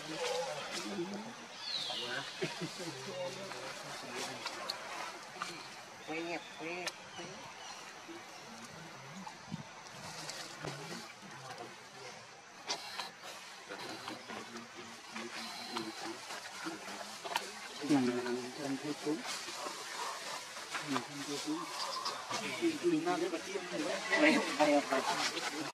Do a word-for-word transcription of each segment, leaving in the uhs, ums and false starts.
quê quê Hãy subscribe cho kênh Ghiền Mì Gõ để không bỏ lỡ những video hấp dẫn.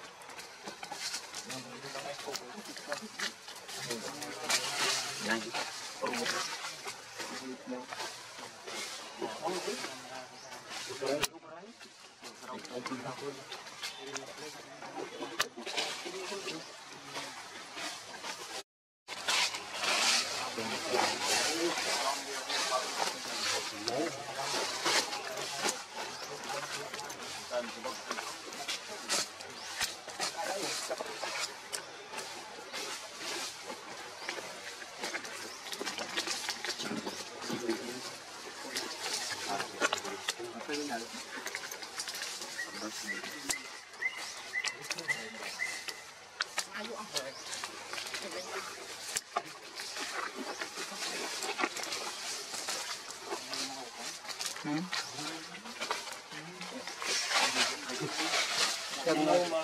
Đừng mua mà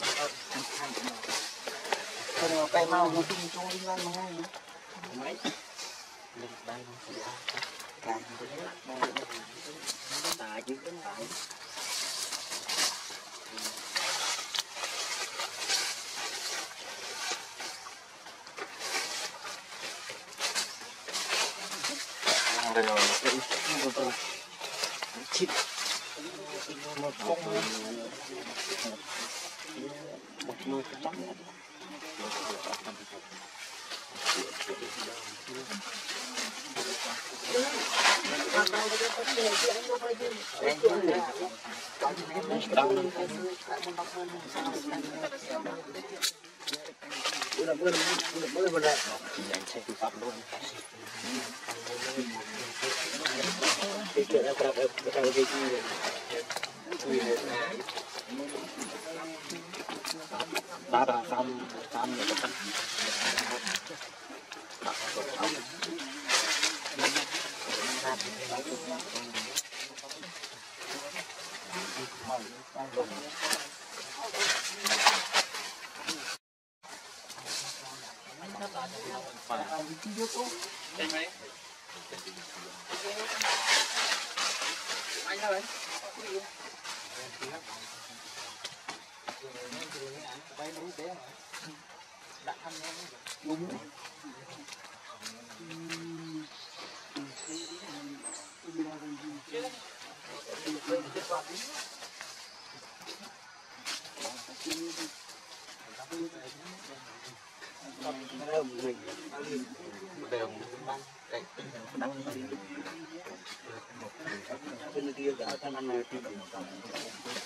còn cây mau nó tung cho đi ăn mà mấy đừng bay càng tại chứ cái này rồi rồi chip một con một nuôi trống bữa bữa bữa bữa đây dành xe tư pháp luôn cái chuyện là cái cái cái cái đá đá tam tam này cái anh ơi bay đúng thế đặt thăm em đúng đều ban cái đăng bên kia đã thân ăn này thì